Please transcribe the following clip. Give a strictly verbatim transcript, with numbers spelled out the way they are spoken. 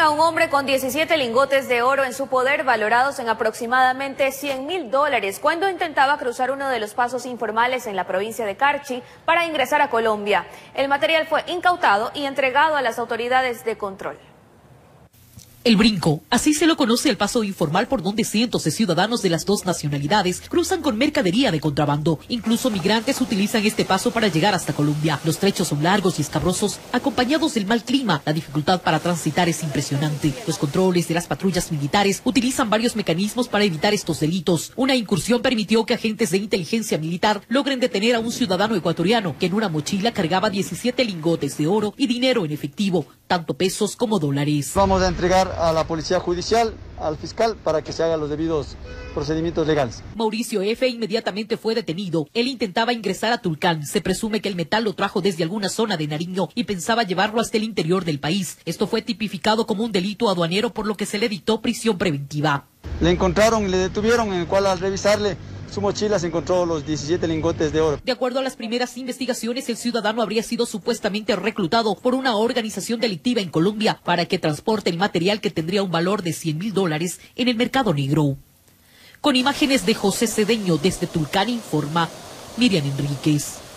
a un hombre con diecisiete lingotes de oro en su poder, valorados en aproximadamente cien mil dólares, cuando intentaba cruzar uno de los pasos informales en la provincia de Carchi para ingresar a Colombia. El material fue incautado y entregado a las autoridades de control. El Brinco, así se lo conoce el paso informal por donde cientos de ciudadanos de las dos nacionalidades cruzan con mercadería de contrabando. Incluso migrantes utilizan este paso para llegar hasta Colombia. Los trechos son largos y escabrosos, acompañados del mal clima. La dificultad para transitar es impresionante. Los controles de las patrullas militares utilizan varios mecanismos para evitar estos delitos. Una incursión permitió que agentes de inteligencia militar logren detener a un ciudadano ecuatoriano que en una mochila cargaba diecisiete lingotes de oro y dinero en efectivo, tanto pesos como dólares. Vamos a entregar a la policía judicial, al fiscal, para que se hagan los debidos procedimientos legales. Mauricio F. inmediatamente fue detenido. Él intentaba ingresar a Tulcán. Se presume que el metal lo trajo desde alguna zona de Nariño y pensaba llevarlo hasta el interior del país. Esto fue tipificado como un delito aduanero, por lo que se le dictó prisión preventiva. Le encontraron y le detuvieron, en el cual al revisarle su mochila se encontró los diecisiete lingotes de oro. De acuerdo a las primeras investigaciones, el ciudadano habría sido supuestamente reclutado por una organización delictiva en Colombia para que transporte el material, que tendría un valor de cien mil dólares en el mercado negro. Con imágenes de José Cedeño desde Tulcán, informa Miriam Enríquez.